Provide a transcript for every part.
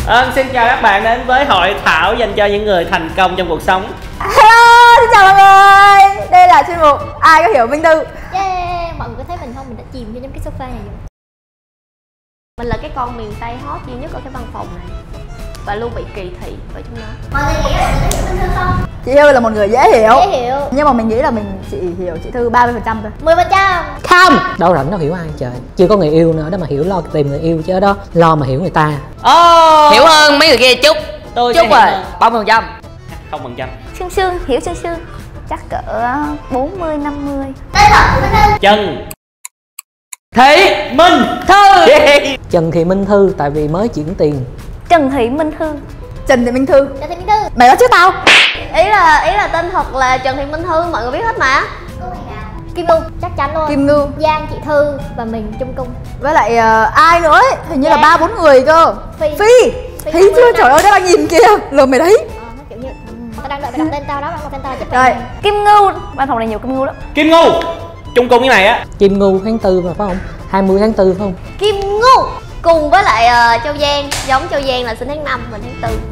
Xin chào các bạn đến với hội thảo dành cho những người thành công trong cuộc sống. Hello, xin chào mọi người. Đây là chuyên mục Ai Có Hiểu Minh Thư. Yeah, mọi người có thấy mình không? Mình đã chìm vô trong cái sofa này rồi. Mình là cái con miền Tây hot duy nhất ở cái văn phòng này và luôn bị kỳ thị ở trong đó. Mọi người nghĩ là mình có hiểu Minh Thư không? Chị Thư là một người dễ hiểu. Dễ hiểu. Nhưng mà mình nghĩ là mình chỉ hiểu chị Thư 30% thôi. 10%. Không. Đâu rảnh đâu hiểu ai trời. Chưa có người yêu nữa đó mà hiểu lo tìm người yêu chứ đó lo mà hiểu người ta. Hiểu hơn mấy người kia chút. Tôi chút rồi. 30%. 0%. Sương Sương, hiểu Sương Sương. Chắc cỡ 40-50. Tên thật của Minh Thư. Trần Thị Minh Thư. Trần Thị Minh Thư tại vì mới chuyển tiền. Trần Thị Minh Thư. Trần Thị Minh Thư. Trần Thị Minh Thư. Mày nói trước tao. Ý là tên thật là Trần Thị Minh Thư, mọi người biết hết mà. Kim Ngưu, chắc chắn luôn. Kim Ngưu. Giang, chị Thư và mình chung cung. Với lại ai nữa ấy, hình như là 3-4 người cơ. Phi. Thấy chưa, trời ơi, nó đang nhìn kìa. Lừa mày đấy. Nó kiểu như tao đang đợi mày đọc tên tao đó, đọc tên tao là Rồi. Kim Ngưu, văn phòng này nhiều Kim Ngưu lắm. Kim Ngưu chung cung cái này á. Kim Ngưu tháng 4 mà phải không? 20 tháng 4 phải không? Kim Ngưu cùng với lại Châu Giang, giống Châu Giang là sinh tháng 5, mình tháng 4.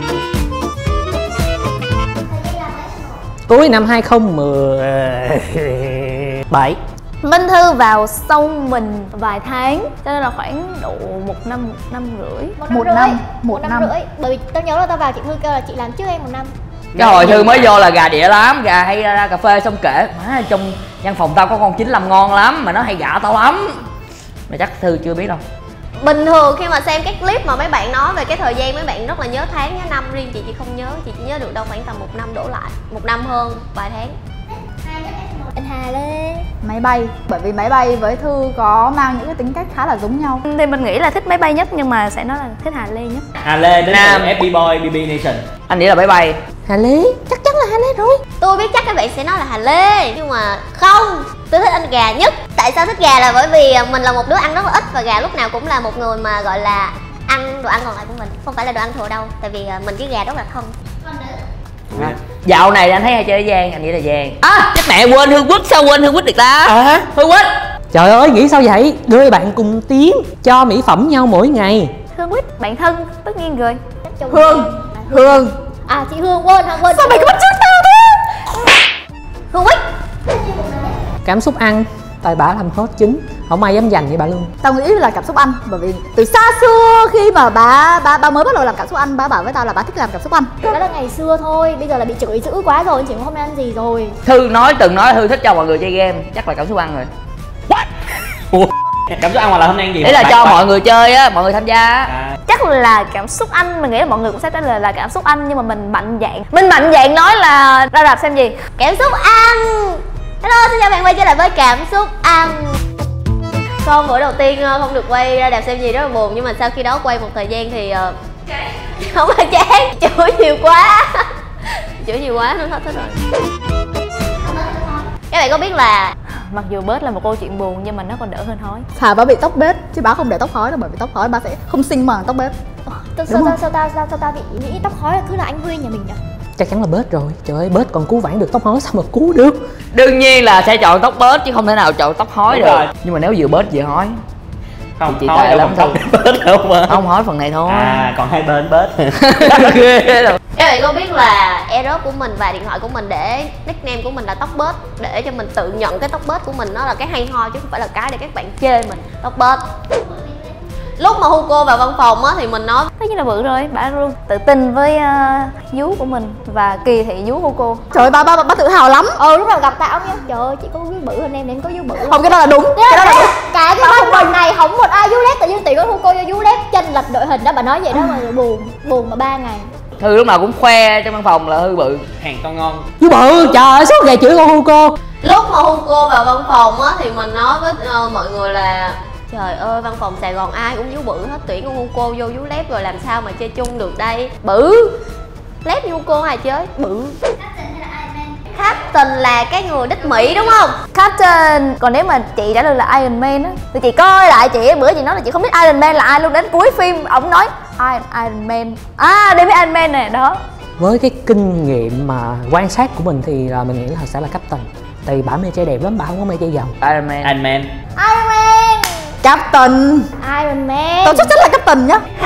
Cuối năm 2017. Minh Thư vào sau mình vài tháng, cho nên là khoảng độ một năm rưỡi. Một năm. Rưỡi. Bởi vì tao nhớ là tao vào chị Thư kêu là chị làm trước em 1 năm. Cái hồi Thư mới vô là gà đĩa lắm, gà hay ra cà phê xong kể má trong văn phòng tao có con chín làm ngon lắm mà nó hay gạ tao lắm. Mà chắc Thư chưa biết đâu. Bình thường khi mà xem các clip mà mấy bạn nói về cái thời gian, mấy bạn rất là nhớ tháng nhớ năm, riêng chị không nhớ, chị chỉ nhớ được đâu khoảng tầm 1 năm đổ lại, 1 năm hơn vài tháng. Anh Hà Lê. Máy bay, bởi vì máy bay với Thư có mang những cái tính cách khá là giống nhau. Thì mình nghĩ là thích máy bay nhất nhưng mà sẽ nói là thích Hà Lê nhất. Hà Lê đến từ FB Boy BB Nation. Anh nghĩ là máy bay. Hà Lê, chắc chắn là Hà Lê rồi. Tôi biết chắc các bạn sẽ nói là Hà Lê, nhưng mà không, tôi thích anh Gà nhất. Tại sao thích Gà là bởi vì mình là một đứa ăn rất là ít và Gà lúc nào cũng là một người mà gọi là ăn đồ ăn còn lại của mình, không phải là đồ ăn thừa đâu, tại vì mình với Gà rất là thân. Dạo này anh thấy hay chơi với Giang, anh nghĩ là Giang. Chắc mẹ quên Hương Quýt, sao quên Hương Quýt được ta? Hương Quýt. Trời ơi, nghĩ sao vậy? Đôi bạn cùng tiến cho mỹ phẩm nhau mỗi ngày. Hương Quýt, bạn thân, tất nhiên rồi. Hương. À chị Hương, quên. Sao mày cứ bắt chước tao thế? Hương Quýt. Cảm xúc ăn, tại bả làm hot chính. Không ai dám giành với bả luôn. Tao nghĩ là cảm xúc ăn, bởi vì từ xa xưa khi mà bà mới bắt đầu làm cảm xúc ăn, bà bảo với tao là bà thích làm cảm xúc ăn. Đó là ngày xưa thôi, bây giờ là bị chửi dữ quá rồi, chị cũng không nên ăn gì rồi. Thư từng nói Thư thích cho mọi người chơi game, chắc là cảm xúc ăn rồi. Cảm xúc ăn hoặc là hôm nay ăn gì? Đấy là cho mọi người chơi á, mọi người tham gia á. Chắc là cảm xúc anh, mình nghĩ là mọi người cũng sẽ trả lời là cảm xúc anh, nhưng mà mình mạnh dạn nói là ra rạp xem gì. Cảm xúc ăn. Hello, xin chào bạn quay trở lại với cảm xúc ăn. Con bữa đầu tiên không được quay ra rạp xem gì rất là buồn, nhưng mà sau khi đó quay một thời gian thì không phải chán, chửi nhiều quá nó hết thích rồi. Các bạn có biết là mặc dù bớt là một câu chuyện buồn nhưng mà nó còn đỡ hơn hói. Thà bà bị tóc bết chứ bà không để tóc hói đâu, bởi vì tóc hói bà sẽ không xinh bằng tóc bết. Sao ta bị nghĩ tóc hói là cứ là anh Huy nhà mình nhỉ? Chắc chắn là bết rồi. Trời ơi, bết còn cứu vãn được tóc hói sao mà cứu được. Đương nhiên là sẽ chọn tóc bết chứ không thể nào chọn tóc hói Đúng được rồi. Nhưng mà nếu vừa bết vừa hói Không, chị hói tệ lắm không bết đâu mà. Không hói phần này thôi. Còn hai bên bết. Ghê rồi. Các bạn có biết là airdrop của mình và điện thoại của mình để nickname của mình là tóc bết, để cho mình tự nhận cái tóc bết của mình nó là cái hay ho chứ không phải là cái để các bạn chê mình tóc bết. Lúc mà Hugo vào văn phòng á thì mình nói tất nhiên là bự rồi, bà luôn tự tin với vú của mình và kỳ thị vú Hugo. Trời ơi, bà tự hào lắm. Lúc nào gặp tao nha, trời ơi chị có vú bự hơn em có vú bự luôn. Không, cái đó là đúng. Cái đó là đúng. Cả cái văn phòng này không một ai vú lép, tự nhiên tiền của Hugo vô vú lép chênh lệch đội hình đó, bà nói vậy đó mà buồn mà 3 ngày. Thư lúc nào cũng khoe trong văn phòng là Thư bự. Hàng to ngon. Chú bự, trời ơi, suốt ngày chửi con Hugo. Lúc mà Hugo vào văn phòng á thì mình nói với mọi người là trời ơi, văn phòng Sài Gòn ai cũng vú bự hết, tuyển con Hugo vô vú lép rồi làm sao mà chơi chung được đây. Bự lép như Hugo ai chơi bự. Captain là cái người đích Mỹ đúng không? Captain. Còn nếu mà chị trả lời là Iron Man á thì chị coi lại chị bữa chị nói là chị không biết Iron Man là ai luôn, đến cuối phim ổng nói Iron Man. Đây biết Iron Man nè đó. Với cái kinh nghiệm mà quan sát của mình thì mình nghĩ là sẽ là Captain. Tại vì bả mê trai đẹp lắm, bả không có mê trai giàu. Iron Man. Iron Man. Iron Man. Captain. Iron Man. Tao chắc chắn là Captain nhá. Captain.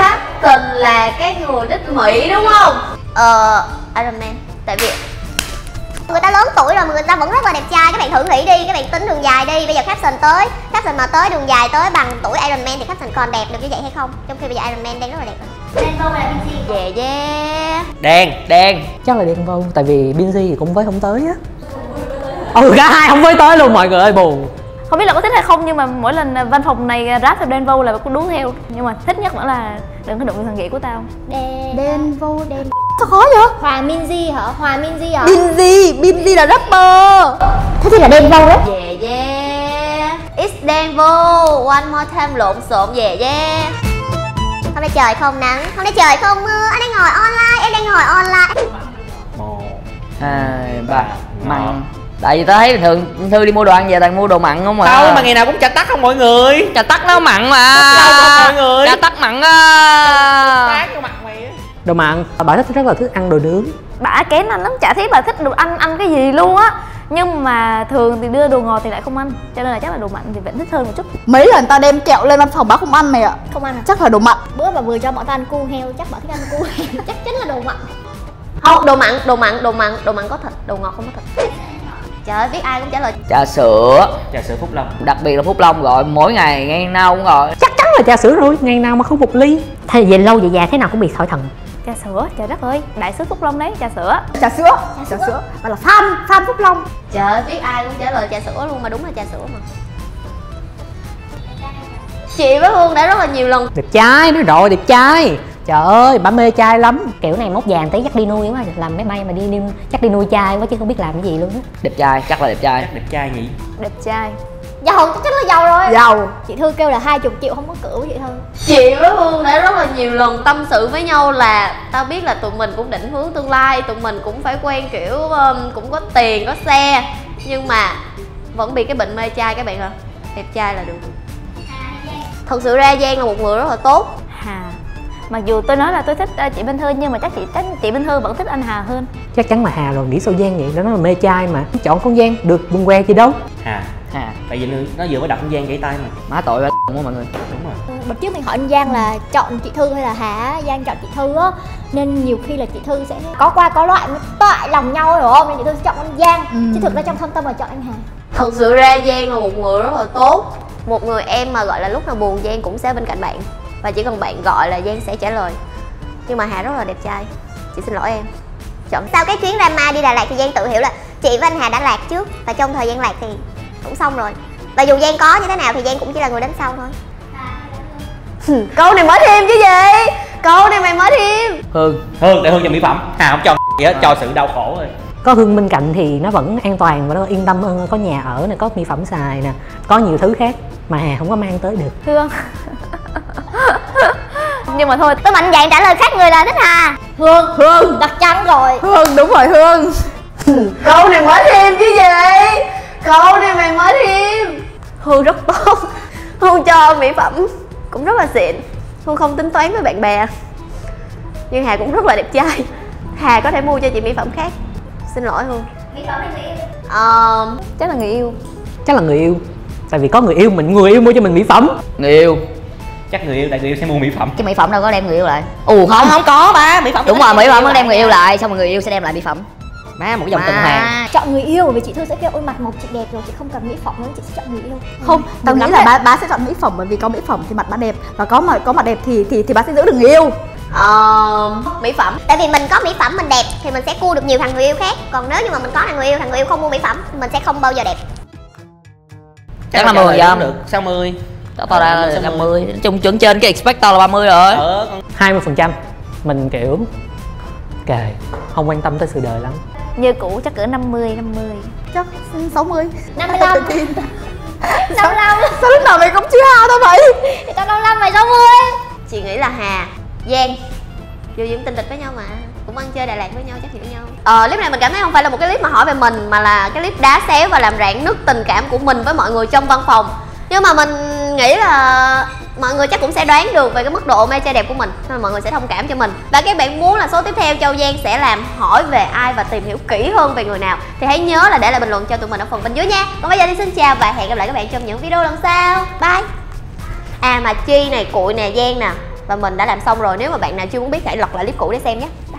Captain là cái người đích Mỹ đúng không? Iron Man. Tại vì người ta lớn tuổi rồi mà người ta vẫn rất là đẹp trai. Các bạn thử nghĩ đi, các bạn tính đường dài đi. Bây giờ Captain tới, Captain mà tới đường dài tới bằng tuổi Iron Man thì Captain còn đẹp được như vậy hay không? Trong khi bây giờ Iron Man đang rất là đẹp rồi. Đen Vâu là Binz. Yeah yeah. Đen Chắc là Đen Vâu, tại vì Binz thì cũng với không tới á. Cả hai không với tới luôn, mọi người ơi buồn. Không biết là có thích hay không nhưng mà mỗi lần văn phòng này ráp theo Đen Vâu là cũng đúng theo. Nhưng mà thích nhất vẫn là đừng có đụng thằng ghẻ của tao. Đen Vâu, đen. Sao khó vậy? Hòa Minzy hả? Hòa Minzy hả? Binz là rapper. Thế thì là Đen Vâu đấy. Yeah yeah. It's Đen Vâu. One more time lộn xộn. Yeah yeah. Hôm nay trời không nắng, hôm nay trời không mưa. Anh đang ngồi online, em đang ngồi online. 1, 2, 3 mặn. Tại vì tao thấy bình thường Thư đi mua đồ ăn về toàn mua đồ mặn không mà. đâu mà ngày nào cũng chà tắc không mọi người. Trà tắc nó mặn mà. Mọi người. Trà tắc mặn á. Tán vô mặt mày á. Đồ mặn, bà rất là thích ăn đồ nướng. Bả kén anh lắm, chả thấy bà thích đồ ăn cái gì luôn á. Nhưng mà thường thì đưa đồ ngọt thì lại không ăn. Cho nên là chắc là đồ mặn thì vẫn thích hơn một chút. Mấy lần tao đem kẹo lên văn phòng bác không ăn mày ạ. Không ăn à? Chắc là đồ mặn. Bữa bà vừa cho bọn tao ăn cu heo, chắc bà thích ăn cu heo. Chắc chắn là đồ mặn. Không, đồ mặn có thịt, đồ ngọt không có thịt. Trời ơi, biết ai cũng trả lời. Trà sữa. Trà sữa Phúc Long. Đặc biệt là Phúc Long gọi mỗi ngày ngày nào cũng gọi. Chắc chắn là trà sữa rồi, ngày nào mà không một ly. Thế về lâu về già thế nào cũng bị sỏi thận. Trà sữa, trời đất ơi, đại sứ Phúc Long đấy, trà sữa. Trà sữa. Bà là fan Phúc Long. Trời ơi, biết ai cũng trả lời trà sữa luôn mà đúng là trà sữa mà. Chị với Hương đã rất là nhiều lần. Đẹp trai, nói rồi đẹp trai. Trời ơi, bà mê trai lắm. Kiểu này mốt vàng tí chắc đi nuôi quá, làm máy bay mà đi chắc đi nuôi trai quá chứ không biết làm cái gì luôn á. Đẹp trai, chắc là đẹp trai. Chắc đẹp trai nhỉ. Đẹp trai. Giàu, chắc chắn là giàu rồi. Giàu. Chị Thư kêu là 20 triệu không có cửa với chị Thư. Chị với Hương đã rất là nhiều lần tâm sự với nhau là tao biết là tụi mình cũng định hướng tương lai, tụi mình cũng phải quen kiểu cũng có tiền, có xe. Nhưng mà vẫn bị cái bệnh mê trai các bạn ạ. Đẹp trai là được. Thật sự ra Giang là một người rất là tốt. Hà. Mặc dù tôi nói là tôi thích chị Minh Thư nhưng mà chắc chị Minh Thư vẫn thích anh Hà hơn. Chắc chắn là Hà rồi, nghĩ sao Giang vậy, nó là mê trai mà. Chọn con Giang, được buồn que gì đâu. Hà. Hà. Tại vì nó vừa mới đập con Giang gãy tay mà. Má tội ba đúng không mọi người? Đúng rồi. Bữa trước mình hỏi anh Giang là chọn chị Thư hay là Hà. Giang chọn chị Thư á. Nên nhiều khi là chị Thư sẽ có qua có loại mới toại lòng nhau hiểu không? Nên chị Thư sẽ chọn anh Giang. Chứ thực ra trong thâm tâm là chọn anh Hà. Thật sự ra Giang là một người rất là tốt. Một người em mà gọi là lúc nào buồn Giang cũng sẽ bên cạnh bạn. Và chỉ cần bạn gọi là Giang sẽ trả lời. Nhưng mà Hà rất là đẹp trai. Chị xin lỗi em. Chọn. Sau cái chuyến drama đi Đà Lạt thì Giang tự hiểu là chị và anh Hà đã lạc trước. Và trong thời gian lạc thì cũng xong rồi. Và dù Giang có như thế nào thì Giang cũng chỉ là người đến sau thôi. Câu này mới thêm chứ gì. Câu này mày mới thêm. Hương. Để Hương cho mỹ phẩm. Hà không cho gì hết, cho sự đau khổ thôi. Có Hương bên cạnh thì nó vẫn an toàn và nó yên tâm hơn, có nhà ở nè, có mỹ phẩm xài nè, có nhiều thứ khác mà Hà không có mang tới được. Hương. Nhưng mà thôi, Tôi mạnh dạn trả lời khác người là thích Hà. Hương chắc chắn rồi. Hương, đúng rồi Hương. Câu này mới thêm chứ gì. Câu này mày mới thêm. Hương rất tốt. Hương cho mỹ phẩm cũng rất là xịn. Hương không tính toán với bạn bè. Nhưng Hà cũng rất là đẹp trai. Hà có thể mua cho chị mỹ phẩm khác. Xin lỗi Hương. Mỹ phẩm hay người yêu? chắc là người yêu. Chắc là người yêu. Tại vì có người yêu mình, người yêu mua cho mình mỹ phẩm. Người yêu. Chắc người yêu, tại người yêu sẽ mua mỹ phẩm. Cái mỹ phẩm đâu có đem người yêu lại. Không có ba, mỹ phẩm. Đúng rồi, mỹ phẩm nó đem người yêu lại, xong rồi người yêu sẽ đem lại mỹ phẩm. Má một cái dòng tuần hoàn. Chọn người yêu bởi vì chị Thư sẽ kêu ôi mặt mộc chị đẹp rồi, chị không cần mỹ phẩm nữa, chị sẽ chọn người yêu. Không, tao nghĩ là bà sẽ chọn mỹ phẩm bởi vì có mỹ phẩm thì mặt bà đẹp. Và có mặt đẹp thì bà sẽ giữ được người yêu. Mỹ phẩm. Tại vì mình có mỹ phẩm mình đẹp thì mình sẽ cua được nhiều thằng người yêu khác. Còn nếu như mà mình có thằng người yêu không mua mỹ phẩm thì mình sẽ không bao giờ đẹp. Chắc là 10 giờ không được. 60. Tao ra là 50. Chung chuẩn trên cái expect tao là 30 rồi. 20%. Mình kiểu kệ, không quan tâm tới sự đời lắm. Như cũ chắc cỡ 50. Chắc 60. 55. 55. Sao lúc nào mày cũng chưa hao tao vậy? Thì tao 55 mày 60. Chị nghĩ là Hà, Giang dù cũng tình địch với nhau mà cũng ăn chơi Đà Lạt với nhau chắc hiểu nhau. Clip này mình cảm thấy không phải là một cái clip mà hỏi về mình mà là cái clip đá xéo và làm rạn nứt tình cảm của mình với mọi người trong văn phòng. Nhưng mà mình nghĩ là mọi người chắc cũng sẽ đoán được về cái mức độ mê trai đẹp của mình nên mọi người sẽ thông cảm cho mình. Và các bạn muốn là số tiếp theo Châu Giang sẽ làm hỏi về ai và tìm hiểu kỹ hơn về người nào thì hãy nhớ là để lại bình luận cho tụi mình ở phần bên dưới nha. Còn bây giờ thì xin chào và hẹn gặp lại các bạn trong những video lần sau. Bye. À mà Chi này, Cụi nè, Giang nè, và mình đã làm xong rồi. Nếu mà bạn nào chưa muốn biết hãy lật lại clip cũ để xem nhé.